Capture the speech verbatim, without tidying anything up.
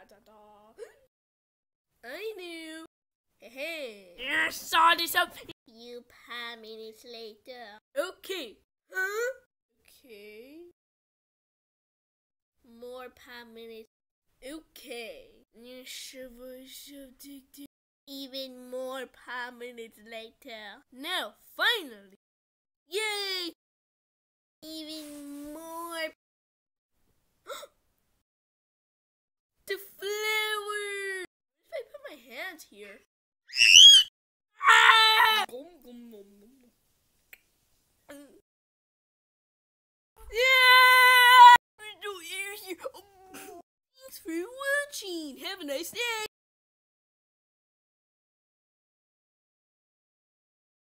da da. I knew. Hey. I saw this up. You five minutes later. Okay. Huh? Okay. More five minutes. Okay. Even more five minutes later. Now, finally. Yay! Even more. The flower! If I put my hands here. Ah! Yeah! Thanks for watching. Have a nice day.